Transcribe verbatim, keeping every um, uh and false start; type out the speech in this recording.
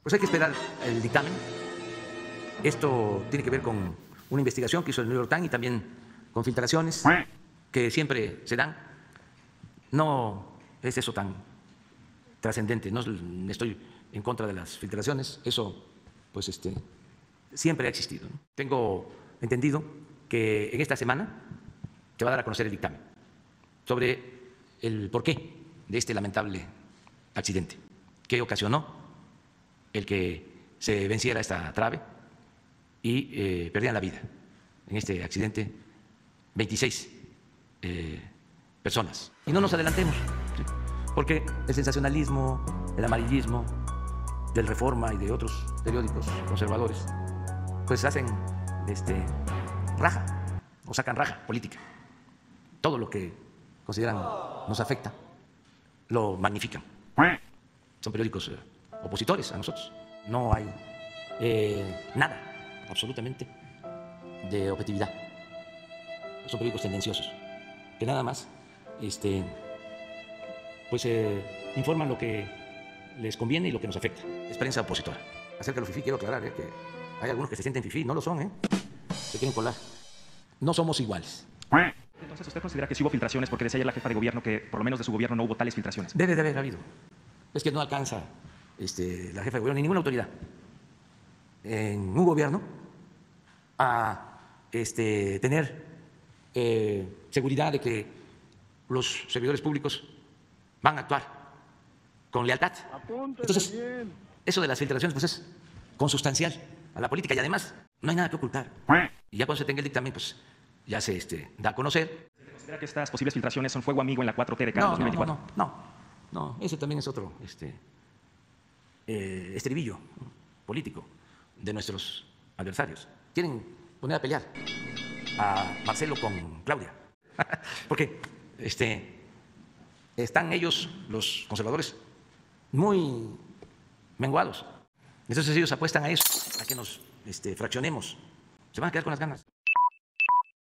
Pues hay que esperar el dictamen. Esto tiene que ver con una investigación que hizo el New York Times y también con filtraciones que siempre se dan. No es eso tan trascendente, no estoy en contra de las filtraciones, eso pues este, siempre ha existido, ¿no? Tengo entendido que en esta semana se va a dar a conocer el dictamen sobre el porqué de este lamentable accidente, que ocasionó el que se venciera esta trave y eh, perdían la vida en este accidente veintiséis eh, personas. Y no nos adelantemos, ¿sí? Porque el sensacionalismo, el amarillismo del Reforma y de otros periódicos conservadores, pues hacen este, raja o sacan raja política. Todo lo que consideran nos afecta lo magnifican. Son periódicos eh, opositores a nosotros. No hay eh, nada, absolutamente, de objetividad. Son periódicos tendenciosos que nada más este, pues, eh, informan lo que les conviene y lo que nos afecta. Es prensa opositora. Acerca de los fifí quiero aclarar eh, que hay algunos que se sienten fifí, no lo son, ¿eh? Se quieren colar. No somos iguales. Entonces, ¿usted considera que sí hubo filtraciones? Porque decía ayer la jefa de gobierno que por lo menos de su gobierno no hubo tales filtraciones. Debe de haber habido. Es que no alcanza este, la jefa de gobierno ni ninguna autoridad en un gobierno a este, tener eh, seguridad de que los servidores públicos van a actuar con lealtad. Entonces, eso de las filtraciones pues es consustancial a la política y además no hay nada que ocultar. Y ya cuando se tenga el dictamen, pues ya se este, da a conocer. ¿Considera que estas posibles filtraciones son fuego amigo en la cuatro T de cara no, dos mil veinticuatro? No, no, no, no, ese también es otro este, eh, estribillo político de nuestros adversarios. Quieren poner a pelear a Marcelo con Claudia, porque este, están ellos, los conservadores, muy menguados. Entonces ellos apuestan a eso, a que nos este, fraccionemos. Se van a quedar con las ganas.